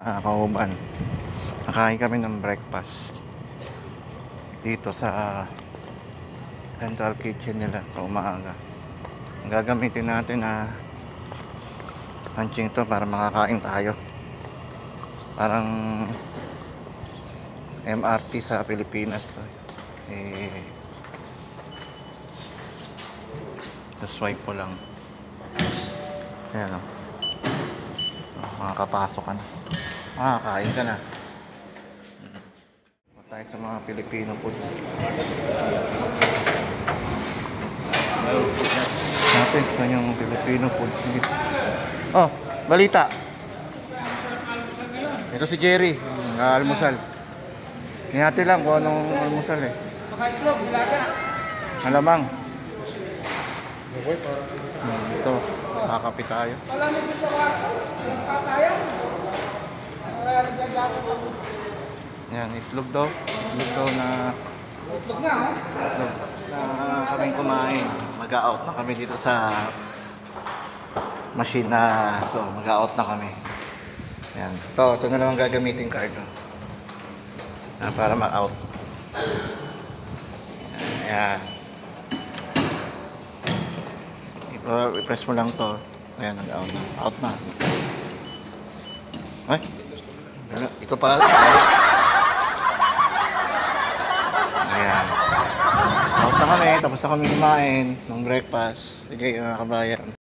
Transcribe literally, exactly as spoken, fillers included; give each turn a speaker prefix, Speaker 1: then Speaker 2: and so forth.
Speaker 1: Ah, kauban. Nakain kami ng breakfast dito sa central kitchen nila kaumaga. Ang gagamitin natin na punching to para makakain tayo. Parang M R T sa Pilipinas to. Eh, swipe po lang. Ayan o. Oh, makakapasok ka na. Makakain ka na. Tayo sa mga Pilipino foods natin. Ito yung Filipino foods. Oh, balita. Ito si Jerry, almusal. Hindi natin lang kung anong almusal eh.
Speaker 2: Makaitlog, nilaga.
Speaker 1: Alamang. Hmm, ito, kakapit tayo.
Speaker 2: Alam mo sa kwarto, kakayan.
Speaker 1: Yan, itlog daw. Itlog daw na
Speaker 2: Itlog nga, oh.
Speaker 1: itlog na kaming kumain. Mag-out na kami dito sa machine na ito. Mag-out na kami. Yan. Ito, ito na lang ang gagamitin card. Ah, para mag-out. Yan. I-press mo lang to. Ayan, nag-out na. Out na. Ay! Ito pala. Ayan. Out na kami. Tapos na kami kumain ng breakfast. Sige, mga kabayan.